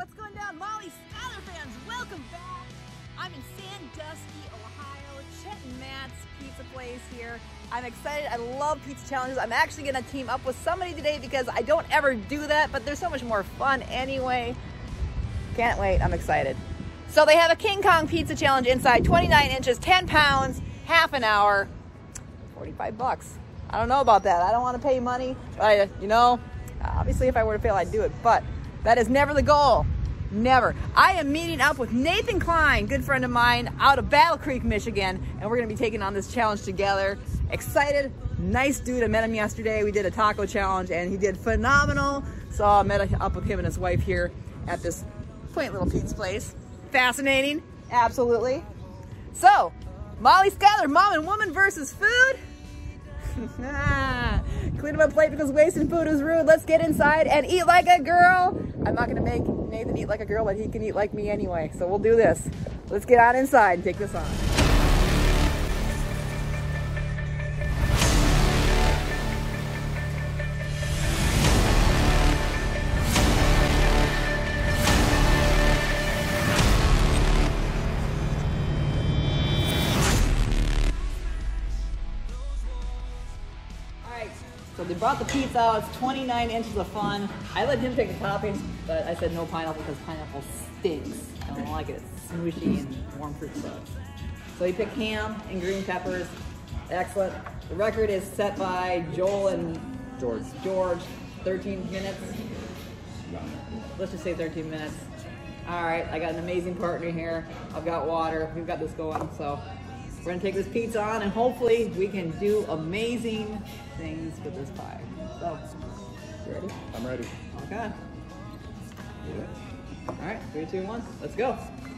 What's going down, Molly Schuyler fans? Welcome back. I'm in Sandusky, Ohio, Chet and Matt's pizza place here. I'm excited. I love pizza challenges. I'm actually going to team up with somebody today because I don't ever do that, but they're so much more fun anyway. Can't wait. I'm excited. So they have a King Kong pizza challenge inside, 29 inches, 10 pounds, half an hour, 45 bucks. I don't know about that. I don't want to pay money. But obviously if I were to fail, I'd do it. But that is never the goal. Never. I am meeting up with Nathan Klein, good friend of mine, out of Battle Creek, Michigan, and we're going to be taking on this challenge together. Excited. Nice dude. I met him yesterday. We did a taco challenge, and he did phenomenal. So I met up with him and his wife here at this quaint little pizza place. Fascinating. Absolutely. So, Molly Schuyler, mom and woman versus food. Clean up a plate because wasting food is rude. Let's get inside and eat like a girl. I'm not going to make Nathan eat like a girl, but he can eat like me anyway. So we'll do this. Let's get on inside and take this on. So they brought the pizza out. It's 29 inches of fun. I let him pick the toppings, but I said no pineapple because pineapple stinks. I don't like it. It's smooshy and warm fruit stuff. So he picked ham and green peppers. Excellent. The record is set by Joel and George. 13 minutes. Let's just say 13 minutes. All right, I got an amazing partner here. I've got water. We've got this going. So we're gonna take this pizza on and hopefully we can do amazing things with this pie. So, you ready? I'm ready. Okay. Yeah. All right, 3, 2, 1, let's go.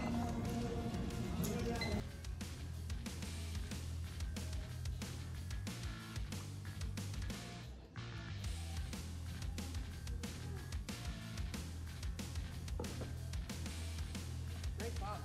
Great pop.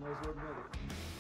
Might as well admit it.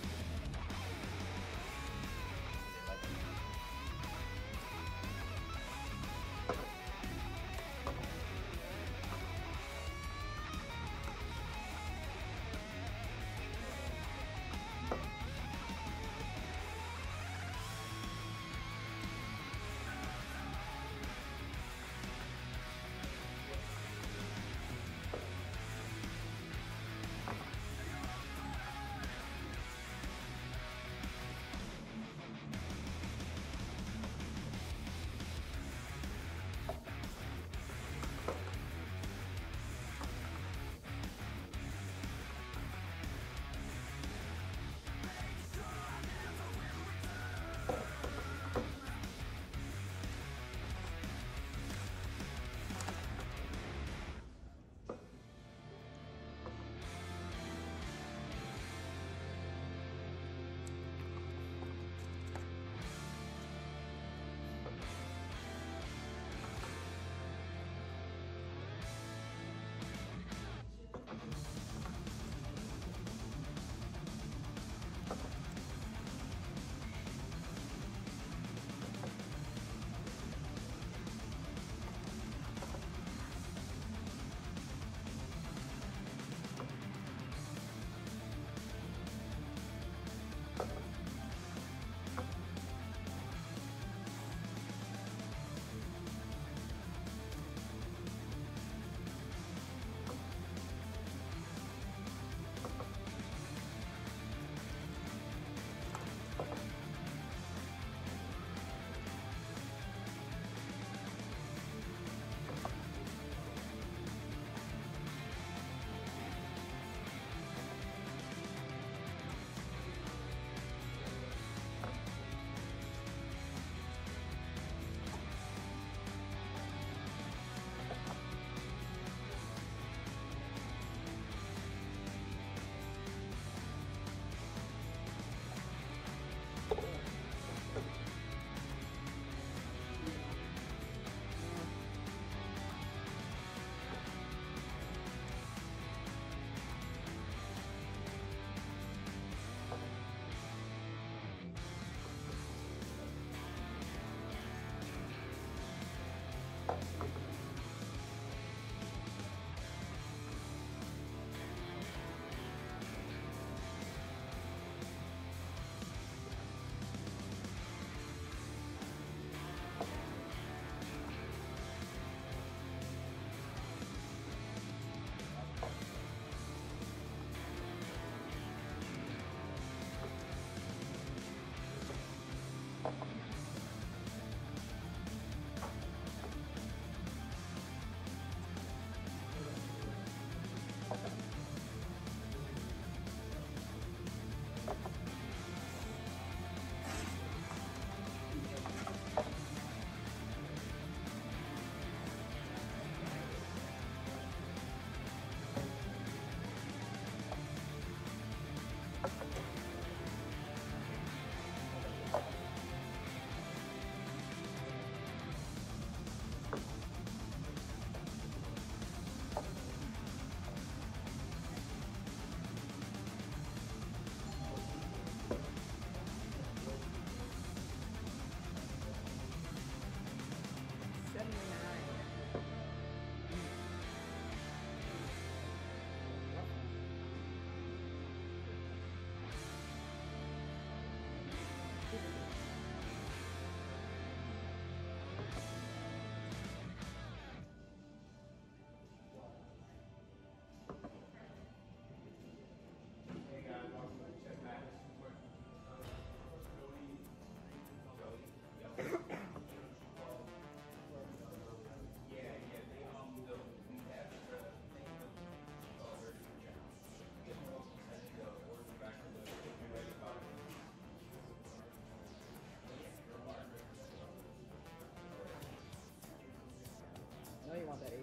you want that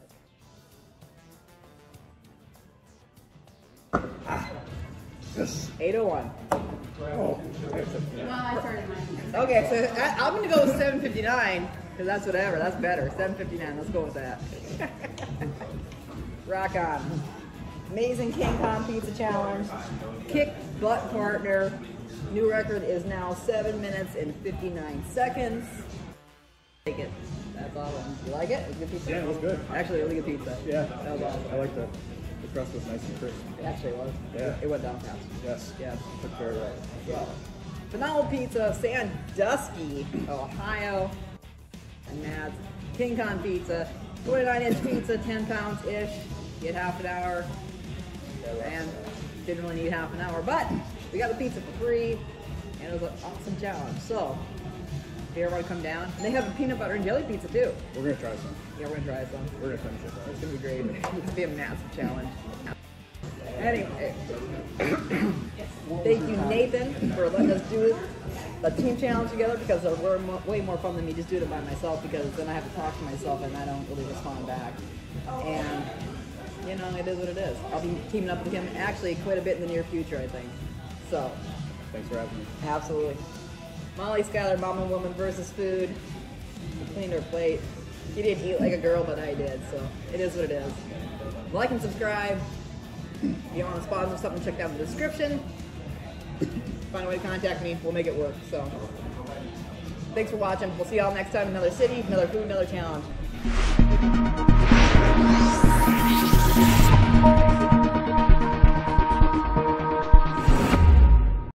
8 minutes. 8:01. Well, I started mine. Okay, so I'm gonna go with 7:59 because that's whatever. That's better. 7:59. Let's go with that. Rock on. Amazing King Kong Pizza Challenge. Kick butt partner. New record is now 7 minutes and 59 seconds. Take it. That's awesome. You like it? It was good pizza? Yeah, it was good. Actually, really good pizza. Yeah. That was awesome. I like the crust was nice and crisp. It actually was. Yeah. It went down fast. Yes. Yes. Took care of that. So, phenomenal pizza, Sandusky, Ohio. And Matt's King Kong Pizza. 29-inch pizza, 10 pounds-ish. Get half an hour. And didn't really need half an hour, but we got the pizza for free, and it was an awesome challenge. So, if you ever want to come down, and they have a peanut butter and jelly pizza too. We're gonna try some. Yeah, we're gonna try some. We're gonna finish it though. It's gonna be great. It's gonna be a massive challenge. Anyway, thank you, Nathan, for letting us do a team challenge together, because they're way more fun than me just doing it by myself, because then I have to talk to myself and I don't really respond back. And you know, it is what it is. I'll be teaming up with him actually quite a bit in the near future, I think. So, Thanks for having me. absolutely. Molly, Schuyler, mom and woman versus food. She cleaned her plate. She didn't eat like a girl, but I did, so it is what it is. Like and subscribe. If you want to sponsor something, check down the description. Find a way to contact me. We'll make it work. So, thanks for watching. We'll see y'all next time. Another city, another food, another challenge.